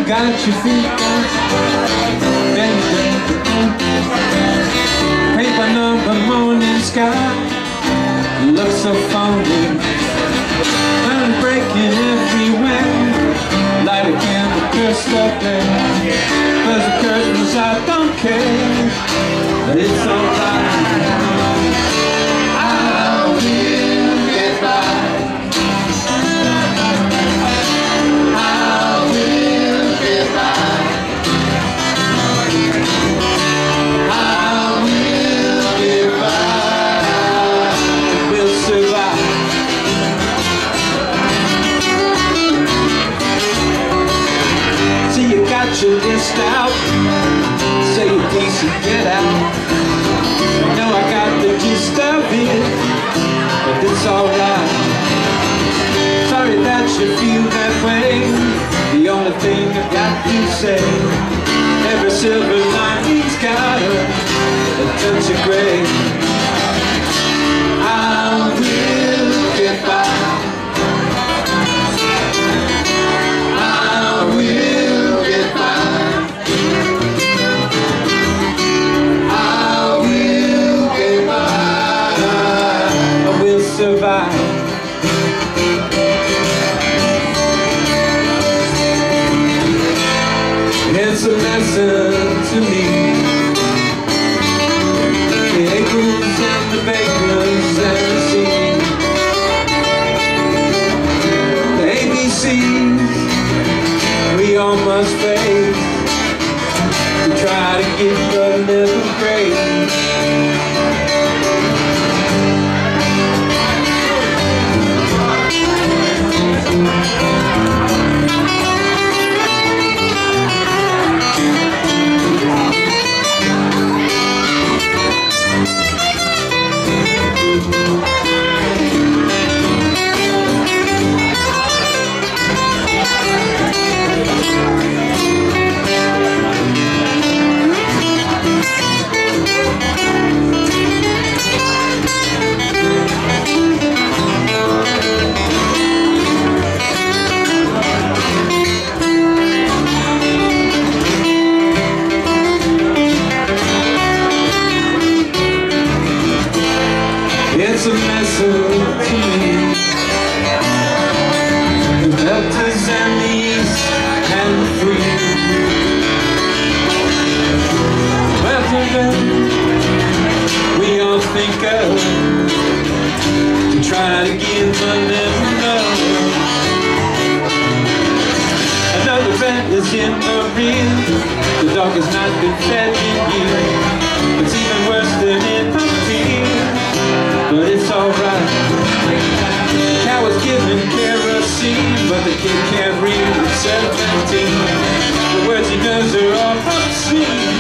got your feet paper number morning sky looks so phony, unbreaking everywhere, light a candle, cursed up there. Close the curtains, I don't care, but it's alright. Your list out, say you're decent, get out. I know I got the gist of it, but it's alright. Sorry that you feel that way. The only thing I've got to say, every silver lining's got a touch of gray. I will get by. Survive. It's a lesson to me. The acres and the bakers and the sea, the ABCs we all must face. We try to get but never break. It's a message to me. The Deltas and the East and the Free. Well, to them we all think of, to try to give but never know. Another rat is in the rear. The dog has not been fed in years. It's even worse than in the field, but it's alright. The cow was given kerosene, but the kid can't read at 17. The words he knows are all obscene.